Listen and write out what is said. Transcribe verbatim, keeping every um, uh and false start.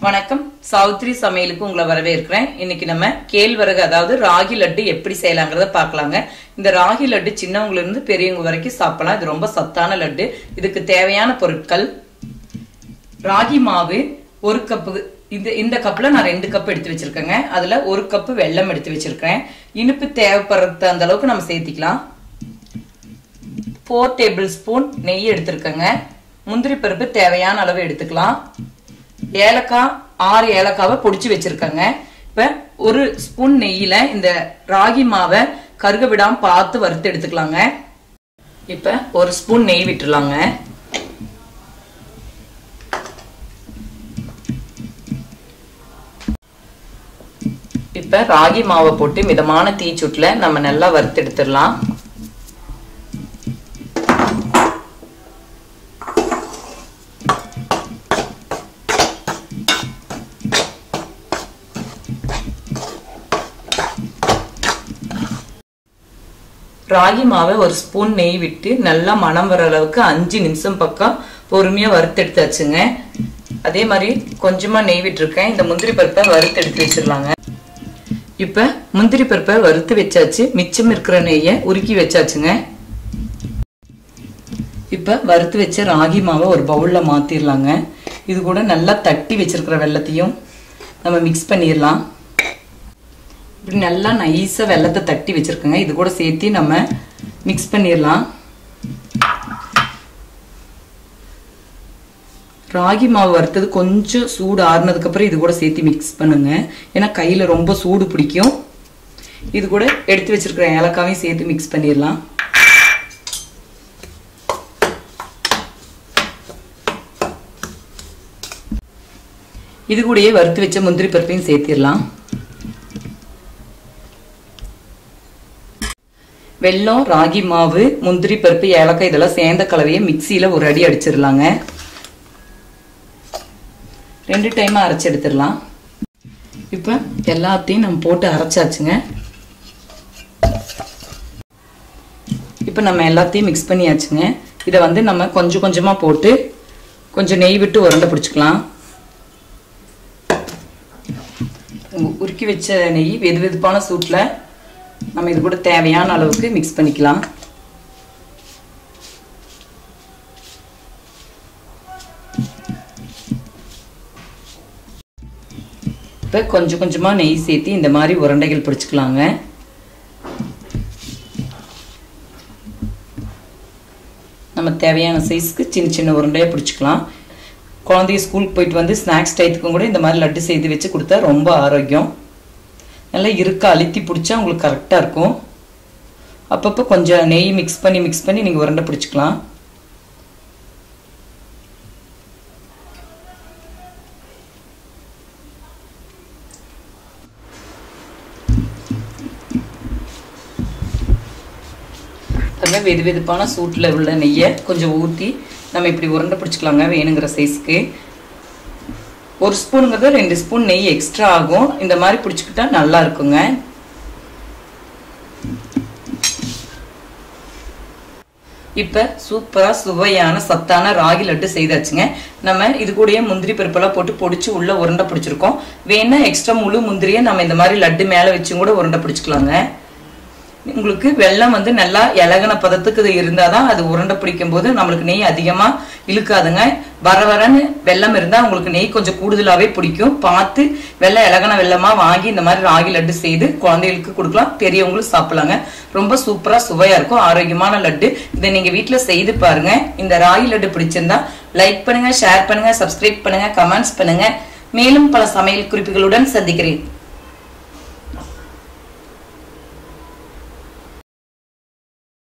வணக்கம். சாவித்ரி சமையலுக்கு உங்களை வரவேற்கிறேன். இன்னைக்கு நம்ம கேழ்வரகு அதாவது ராகி லட்டு எப்படி செய்யலாங்கிறத பார்க்கலாங்க. இந்த ராகி லட்டு சின்னவங்க இருந்து பெரியவங்க வரைக்கும் சாப்பிடலாம். இது ரொம்ப சத்தான லட்டு. இதுக்கு தேவையான பொருட்கள்: ராகி மாவு ஒரு கப்பு. இந்த இந்த கப்ல நான் ரெண்டு கப் எடுத்து வச்சிருக்கேங்க. அதுல ஒரு கப்பு வெல்லம் எடுத்து வச்சிருக்கேன். இனிப்பு தேவைப்படுற அந்த அளவுக்கு நம்ம சேர்த்திக்கலாம். ஃபோர் டேபிள் ஸ்பூன் நெய் எடுத்திருக்கேங்க. முந்திரி பருப்பு தேவையான அளவு எடுத்துக்கலாம். ஏலக்காய் ஆறு ஏலக்காவை பொடிச்சு வச்சிருக்கேங்க. இப்ப ஒரு ஸ்பூன் நெய்யில இந்த ராகி மாவை கருக விடாம பார்த்து வறுத்து எடுத்துக்கலாங்க. இப்ப ஒரு ஸ்பூன் நெய் விட்டுலாங்க. இப்ப ராகி மாவை போட்டு மிதமான தீச்சுட்டுல நம்ம நல்லா வறுத்து எடுத்துடலாம். ராகி மாவை ஒரு ஸ்பூன் நெய் விட்டு நல்லா மணம் வர அளவுக்கு அஞ்சு நிமிஷம் பக்கம் பொறுமையா வறுத்து எடுத்தாச்சுங்க. அதே மாதிரி கொஞ்சமா நெய் விட்டுருக்கேன். இந்த முந்திரி பருப்பை வறுத்து எடுத்து வச்சிடலாங்க. இப்ப முந்திரி பருப்பை வறுத்து வச்சாச்சு. மிச்சம் இருக்கிற நெய்யை உருக்கி வச்சாச்சுங்க. இப்ப வறுத்து வச்ச ராகி மாவை ஒரு பவுல்ல மாத்திரலாங்க. இது கூட நல்லா தட்டி வச்சிருக்கிற வெல்லத்தையும் நம்ம மிக்ஸ் பண்ணிடலாம். இப்படி நல்லா நைஸா வெல்லத்தை தட்டி வச்சிருக்கோங்க. இது கூட சேர்த்து நம்ம மிக்ஸ் பண்ணிடலாம். ராகி மாவு வறுத்தது கொஞ்சம் சூடு ஆறுனதுக்கு அப்புறம் இது கூட சேர்த்து மிக்ஸ் பண்ணுங்க. ஏன்னா கையில ரொம்ப சூடு பிடிக்கும். இது கூட எடுத்து வச்சிருக்கிற ஏலக்காவையும் சேர்த்து மிக்ஸ் பண்ணிடலாம். இது கூடயே வறுத்து வச்ச முந்திரி பருப்பையும் சேர்த்திடலாம். வெல்லம், ராகி மாவு, முந்திரி பருப்பு, ஏலக்காய் இதெல்லாம் சேர்ந்த கலவையை மிக்சியில ஒரு அடி அடிச்சிடலாங்க. ரெண்டு டைமா அரைச்சு எடுத்துடலாம். இப்ப எல்லாத்தையும் நம்ம போட்டு அரைச்சாச்சுங்க. இப்ப நம்ம எல்லாத்தையும் மிக்ஸ் பண்ணியாச்சுங்க. இதை வந்து நம்ம கொஞ்சம் கொஞ்சமா போட்டு கொஞ்சம் நெய் விட்டு உருண்டை பிடிச்சிக்கலாம். உருக்கி வச்ச நெய் வெது வெதுப்பான சூட்ல நம்ம இது கூட தேவையான அளவுக்கு மிக்ஸ் பண்ணிக்கலாம். இப்ப கொஞ்சம் கொஞ்சமா நெய் சேர்த்து இந்த மாதிரி உருண்டைகள் பிடிச்சுக்கலாங்க. நம்ம தேவையான சைஸ்க்கு சின்ன சின்ன உருண்டையா பிடிச்சுக்கலாம். குழந்தைய ஸ்கூலுக்கு போயிட்டு வந்து ஸ்நாக்ஸ் டைத்துக்கும் கூட இந்த மாதிரி லட்டு செய்து வச்சு கொடுத்தா ரொம்ப ஆரோக்கியம். நல்லா இருக்க அழுத்தி பிடிச்சா உங்களுக்கு கரெக்டாக இருக்கும். அப்பப்போ கொஞ்சம் நெய் மிக்ஸ் பண்ணி மிக்ஸ் பண்ணி நீங்கள் உருண்டை பிடிச்சிக்கலாம். நல்லா வெது வெதுப்பான சூட்டில் உள்ள நெய்யை கொஞ்சம் ஊற்றி நம்ம இப்படி உருண்டை பிடிச்சிக்கலாங்க வேணுங்கிற சைஸ்க்கு. ஒரு ஸ்பூனுங்கிறது ரெண்டு ஸ்பூன் நெய் எக்ஸ்ட்ரா ஆகும். இந்த மாதிரி பிடிச்சிக்கிட்டா நல்லா இருக்குங்க. இப்ப சூப்பரா சுவையான சத்தான ராகி லட்டு செய்தாச்சுங்க. நம்ம இது கூடயே முந்திரி பருப்பெல்லாம் போட்டு பொடிச்சு உள்ள உருண்டை பிடிச்சிருக்கோம். வேணா எக்ஸ்ட்ரா முழு முந்திரியை நம்ம இந்த மாதிரி லட்டு மேல வச்சும் கூட உருண்டை பிடிச்சிக்கலாங்க. உங்களுக்கு வெல்லம் வந்து நல்லா இலகன பதத்துக்கு இருந்தாதான் அது உருண்டை பிடிக்கும் போது நம்மளுக்கு நெய் அதிகமா இழுக்காதுங்க. வர வரன்னு வெல்லம் இருந்தா உங்களுக்கு நெய் கொஞ்சம் கூடுதலாவே பிடிக்கும். பார்த்து வெள்ளம் இலகன வெல்லமா வாங்கி இந்த மாதிரி ராகி லட்டு செய்து குழந்தைகளுக்கு கொடுக்கலாம், பெரியவங்களும் சாப்பிடலாங்க. ரொம்ப சூப்பரா சுவையா இருக்கும், ஆரோக்கியமான லட்டு. இதை நீங்க வீட்டுல செய்து பாருங்க. இந்த ராகி லட்டு பிடிச்சிருந்தா லைக் பண்ணுங்க, ஷேர் பண்ணுங்க, சப்ஸ்கிரைப் பண்ணுங்க, கமெண்ட்ஸ் பண்ணுங்க. மேலும் பல சமையல் குறிப்புகளுடன் சந்திக்கிறேன்.